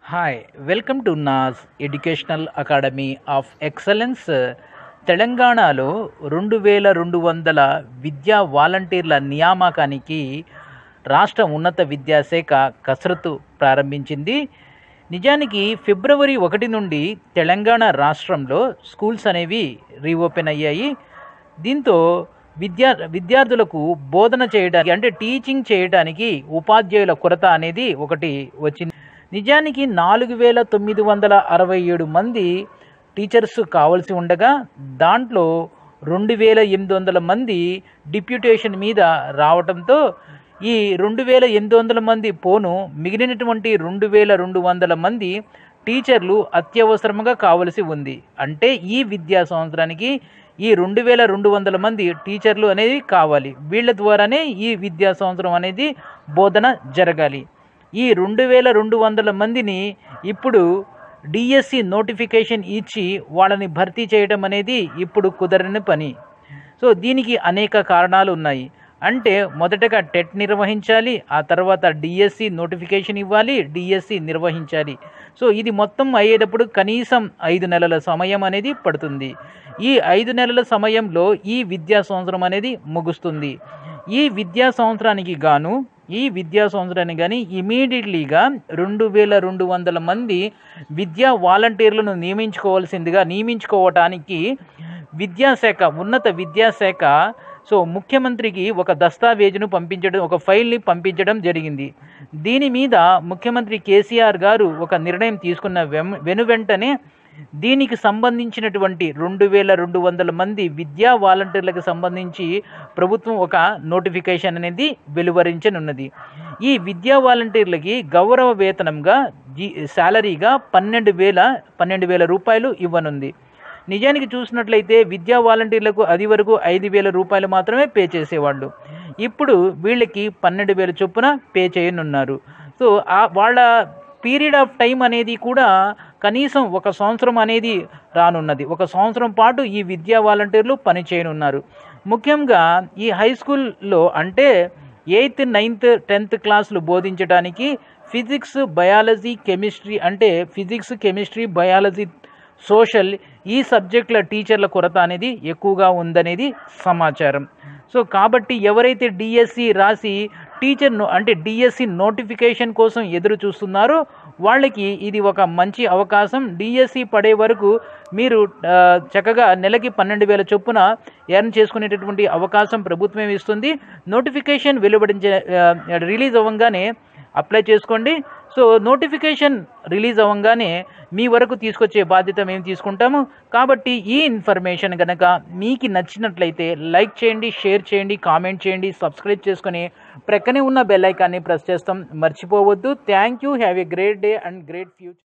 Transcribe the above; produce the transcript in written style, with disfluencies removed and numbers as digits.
Hi welcome to Nas educational academy of excellence. తెలంగాణలో 2200 విద్యా వాలంటీర్ల నియామకానికి రాష్ట్ర ఉన్నత విద్యాశాఖ కసరత్తు ప్రారంభించింది. నిజానికి ఫిబ్రవరి 1 నుండి తెలంగాణ రాష్ట్రంలో స్కూల్స్ అనేవి రీఓపెన్ అయ్యాయి. దీంతో విద్యార్థులకు బోధన చేయడానికి అంటే టీచింగ్ చేయడానికి ఉపాధ్యాయుల కొరత అనేది ఒకటి వచ్చింది. నిజానికి 4967 మంది టీచర్స్ కావాల్సి ఉండగా దాంట్లో 2800 మంది డిప్యూటేషన్ మీద రావడంతో ఈ 2800 మంది పోను మిగిలినటువంటి 2200 మంది టీచర్లు అత్యవసరంగా కావలసి ఉంది. అంటే ఈ విద్యా సంవత్సరానికి ఈ 2200 మంది టీచర్లు అనేది కావాలి. వీళ్ళ ద్వారానే ఈ విద్యా సంవత్సరం అనేది బోధన జరగాలి. ఈ 2200 మందిని ఇప్పుడు డిఎస్సి నోటిఫికేషన్ ఇచ్చి వాళ్ళని భర్తీ చేయడం అనేది ఇప్పుడు కుదరని పని. సో దీనికి అనేక కారణాలు ఉన్నాయి. అంటే మొదటగా టెట్ నిర్వహించాలి, ఆ తర్వాత డిఎస్సి నోటిఫికేషన్ ఇవ్వాలి, డిఎస్సి నిర్వహించాలి. సో ఇది మొత్తం అయ్యేటప్పుడు కనీసం 5 నెలల సమయం అనేది పడుతుంది. ఈ 5 నెలల సమయంలో ఈ విద్యా సంవత్సరం అనేది ముగుస్తుంది. ఈ విద్యా సంవత్సరానికి కానీ ఇమీడియట్లీగా 2200 మంది విద్యా వాలంటీర్లను నియమించుకోవటానికి విద్యాశాఖ ఉన్నత విద్యాశాఖ ముఖ్యమంత్రికి ఒక దస్తావేజును ఒక ఫైల్ని పంపించడం జరిగింది. దీని మీద ముఖ్యమంత్రి కేసీఆర్ గారు ఒక నిర్ణయం తీసుకున్న వెనువెంటనే దీనికి సంబంధించినటువంటి 2200 మంది విద్యా వాలంటీర్లకు సంబంధించి ప్రభుత్వం ఒక నోటిఫికేషన్ అనేది వెలువరించనున్నది. ఈ విద్యా వాలంటీర్లకి గౌరవ వేతనంగా శాలరీగా 12,000 రూపాయలు ఇవ్వనుంది. నిజానికి చూసినట్లయితే విద్యా వాలంటీర్లకు అది వరకు 5,000 రూపాయలు మాత్రమే పే చేసేవాళ్ళు. ఇప్పుడు వీళ్ళకి 12,000 చొప్పున పే చేయనున్నారు. సో వాళ్ళ పీరియడ్ ఆఫ్ టైం అనేది కూడా కనీసం 1 సంవత్సరం అనేది రానున్నది. 1 సంవత్సరం పాటు ఈ విద్యా వాలంటీర్లు పనిచేయనున్నారు. ముఖ్యంగా ఈ హై స్కూల్లో అంటే 8th, 9th, 10th క్లాసులు బోధించడానికి ఫిజిక్స్, బయాలజీ, కెమిస్ట్రీ అంటే ఫిజిక్స్, కెమిస్ట్రీ, బయాలజీ, సోషల్ ఈ సబ్జెక్టుల టీచర్ల కొరత అనేది ఎక్కువగా ఉందనేది సమాచారం. సో కాబట్టి ఎవరైతే డిఎస్సి రాసి అంటే డిఎస్సి నోటిఫికేషన్ కోసం ఎదురు చూస్తున్నారో వాళ్ళకి ఇది ఒక మంచి అవకాశం. డిఎస్సి పడే వరకు మీరు చక్కగా నెలకి 12,000 చొప్పున ఎర్న్ చేసుకునేటటువంటి అవకాశం ప్రభుత్వం ఇస్తుంది. నోటిఫికేషన్ రిలీజ్ అవ్వగానే అప్లై చేసుకోండి. సో నోటిఫికేషన్ రిలీజ్ అవ్వగానే మీ వరకు తీసుకొచ్చే బాధ్యత మేము తీసుకుంటాము. కాబట్టి ఈ ఇన్ఫర్మేషన్ కనుక మీకు నచ్చినట్లయితే లైక్ చేయండి, షేర్ చేయండి, కామెంట్ చేయండి, సబ్స్క్రైబ్ చేసుకొని ప్రక్కనే ఉన్న బెల్ ఐకాన్ని ప్రెస్ చేస్తాం మర్చిపోవద్దు. Thank you. Have a great day and great future.